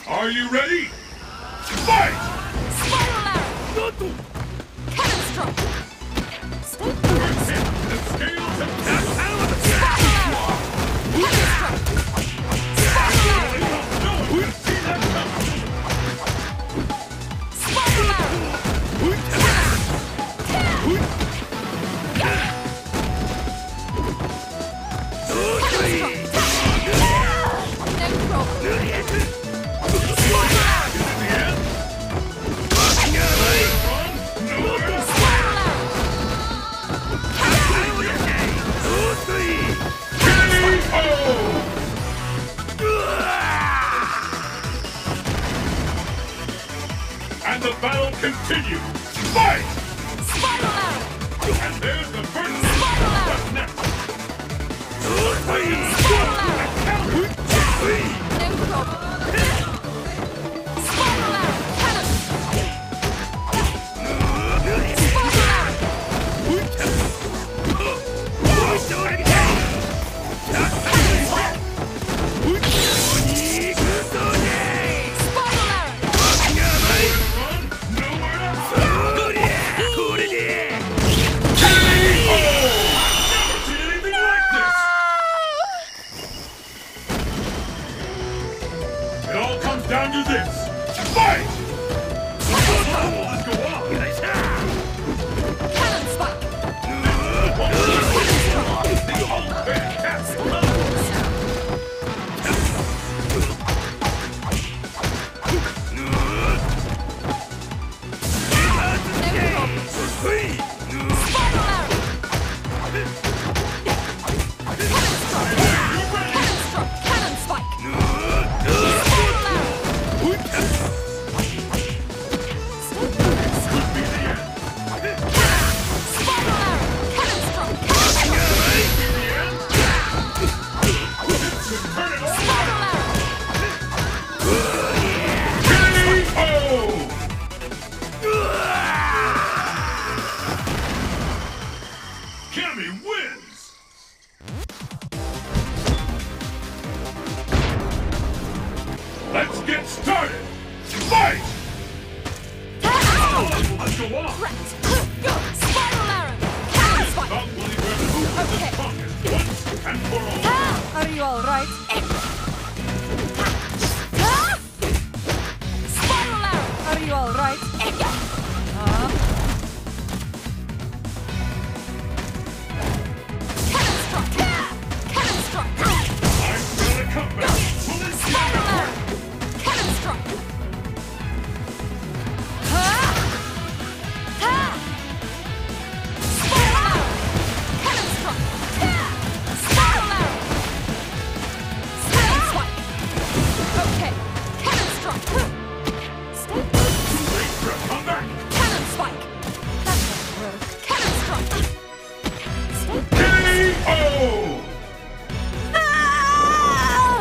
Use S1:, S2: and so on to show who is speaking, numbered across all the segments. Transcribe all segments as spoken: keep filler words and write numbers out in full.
S1: Are you ready? Fight!
S2: Spiral arrow! Cannon stroke! Stay
S1: First hit, the scales have tapped out of the
S2: Spiral arrow! Cannon stroke! Spiral arrow!
S1: No one can see that coming!
S2: Spiral arrow!
S1: And the battle continues! Fight!
S2: Spiral arrow!
S1: And there's the first hit!
S2: Spiral arrow!
S1: What's next?
S2: Spiral arrow! No problem. Spiral arrow! Cannon! Spiral arrow! Spiral
S1: down to this! Fight! Let's go on!
S2: Cannon spike!
S1: The old fantastic combo!
S2: Spiral arrow! Cannon stroke! Cannon spike! Spiral arrow!
S1: Could be the end!
S2: Spiral arrow! Cannon stroke! Cannon stroke!
S1: The end? This could turn it all!
S2: Spiral arrow!
S1: K O! Cammy wins! Let's get started! Fight! Let's go on!
S2: Go! Spiral arrow! Cannon spike!
S1: About Willie Rabbit who is the
S2: Okay.
S1: strongest once and for all!
S2: Are you all right? Spiral arrow! Are you all right? Cannon stroke! Cannon stroke!
S1: I'm gonna come back! Will this
S2: Spiral arrow! Cannon stroke! Spiral arrow! Cannon stroke! Spiral arrow! Cannon spike! Okay, cannon stroke! Stay
S1: too late for a comeback?
S2: Cannon spike! That won't work. Cannon stroke! Stay
S1: K O!
S2: Ah!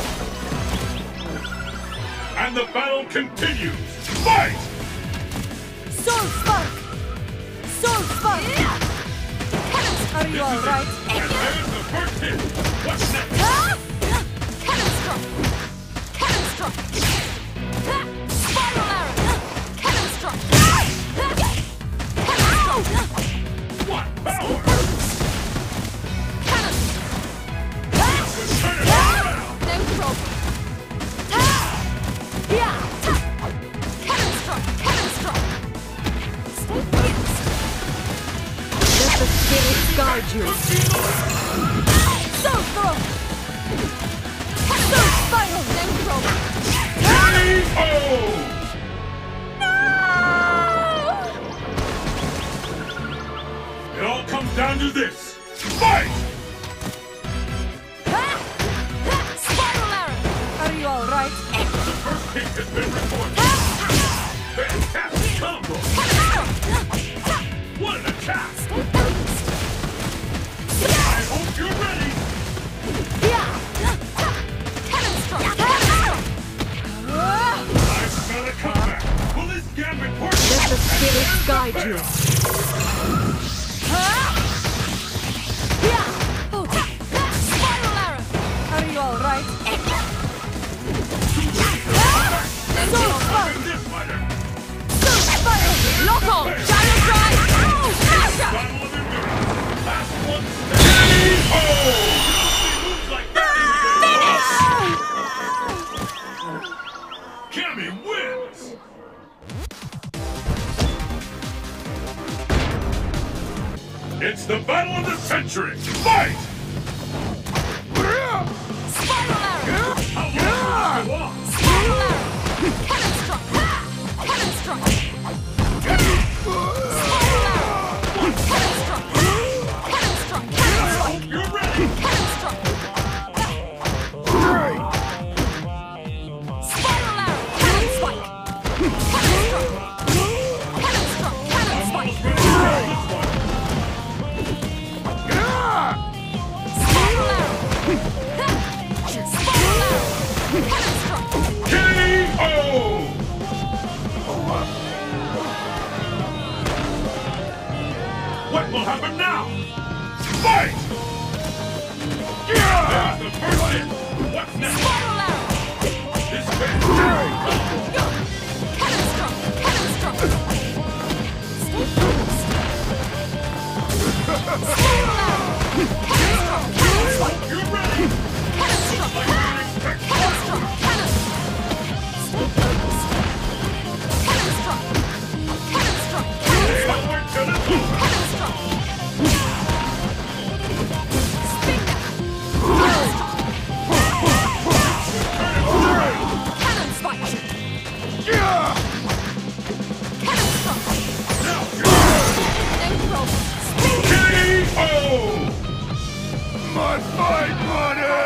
S1: And the battle continues! Fight!
S2: Soul spark! Soul spark! Are you all right?
S1: And there's the first hit! What's next?
S2: Cannon stroke! Cannon stroke! Spiral arrow! Cannon stroke! Cannon stroke!
S1: What power!
S2: Cannon!
S1: Turn it around!
S2: No problem. Yeah! Cannon stroke! Cannon stroke! Stay fixed!
S3: Let the spirits guide you.
S2: Soul throw! Soul spiral! No problem.
S1: K O! It all comes down to this! Fight!
S2: Spiral arrow! Are you all right?
S1: The first hit has been recorded! Fantastic combo! What an attack! I hope you're ready!
S2: Cannon stroke!
S1: I'm gonna come back! Will this gambit work?
S3: Let the spirits guide you.
S2: Spiral arrow! Are you all right? Lock on! Gyro drive! Smasher!
S1: Battle of endurance. Last one standing. Oh! Moves like that. Cammy wins. It's the battle of the century. Fight!
S2: Spiral arrow!
S1: How long will this go on?
S2: Spiral arrow! Cannon strike! Cannon strike! Spiral arrow! Cannon strike! Cannon strike! Cannon strike!
S1: You're ready.
S2: Cannon strike! Spiral arrow! Cannon spike! Cannon strike! Cannon strike! Cannon spike! Spiral arrow! Spiral arrow! Cannon strike!
S1: K O! What will happen now? Fight! There's the first hit. What's next?
S2: Spiral arrow!
S1: This man.
S2: Cannon strike! Cannon strike! Stay focused! Spiral arrow! Cannon strike! Cannon spike!
S1: You're ready.
S2: Cannon strike!
S1: Like you didn't expect.
S2: Cannon strike! Cannon! Stay focused! Cannon strike! Cannon strike! Cannon strike!
S1: Onward till it's over.
S2: Cannon strike! Spin down! Cannon strike! Cannon spike! Cannon strike!
S1: Now
S2: No problem! Spin
S1: K O!
S4: My fight money!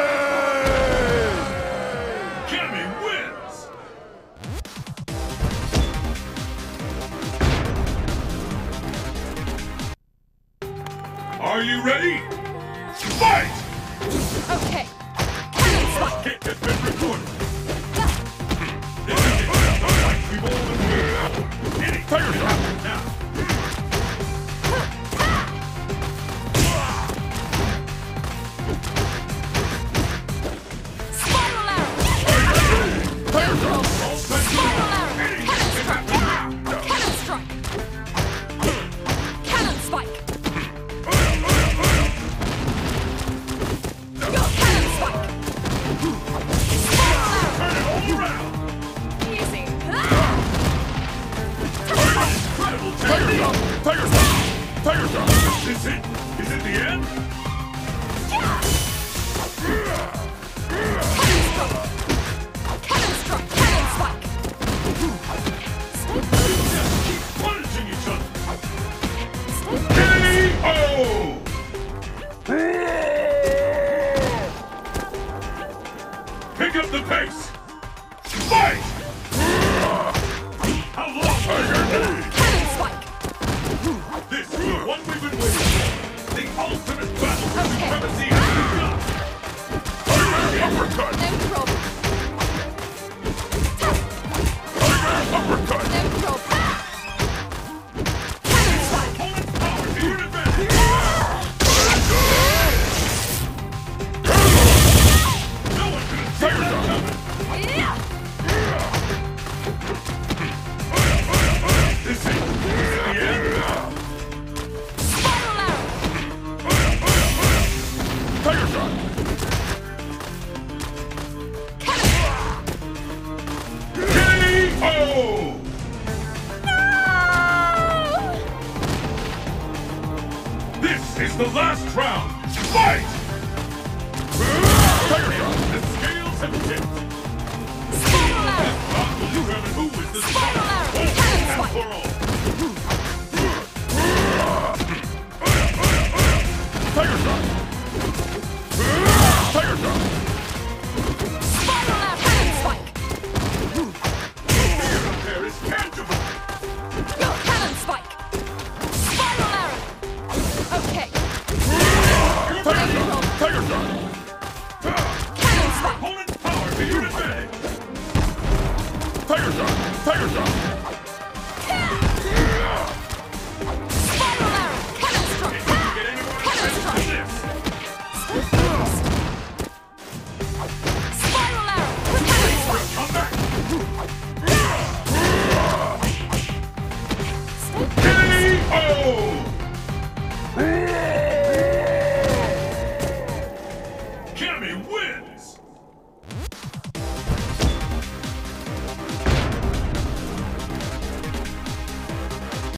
S1: Cammy wins. Are you ready? Fight!
S2: Okay. Cannon spike!
S1: Hit has been recorded. This is it. The fight we've all been waiting for. Anything can happen now.
S2: Spiral arrow! No problem! Spiral arrow! Cannon strike! Cannon strike! Cannon spike! Cannon spike! Spiral arrow!
S1: Turn it all around.
S2: Easy!
S1: Incredible technique.
S4: Tiger Shot! Tiger Shot!
S1: Is this it? Is it the end?
S2: Cannon strike! Cannon spike! Stay focused!
S1: Just keep punishing each other.
S2: Stay
S1: K
S2: focused!
S1: O! Pick up the pace. Fight! How long?
S2: Cannon spike!
S1: This is the one we've been waiting for. The ultimate battle for
S2: Okay.
S1: supremacy has begun.
S4: Uppercut!
S2: No problem!
S4: Uppercut!
S2: No problem! Cannon spike!
S1: Opponent's power to your advantage. No one could have seen that coming.
S2: Yeah!
S1: This is this is the end.
S2: Spiral arrow!
S4: Tiger Shot!
S1: K O! This is the last round. Fight!
S4: Tiger Shot!
S1: The scales have tipped.
S2: Spiral arrow!
S1: God will determine who is the
S2: Spiral arrow!
S1: once
S2: Cannon
S1: and
S2: spike!
S1: for all.
S4: Tiger Shot! Tiger Shot!
S2: Spiral arrow! Cannon spike!
S1: Fear up there is tangible.
S2: Cannon spike! Spiral arrow! Okay.
S4: Tiger Shot! Tiger Shot!
S2: Cannon spike!
S1: Opponent's power to your advantage.
S4: Tiger Shot! Tiger Shot!
S2: Spiral arrow! Cannon strike!
S1: Get any more
S2: Cannon
S1: credit
S2: strike!
S1: than this.
S2: Stay focused! Spiral arrow! Cannon strike!
S1: Come back.
S2: Stay
S1: Oh!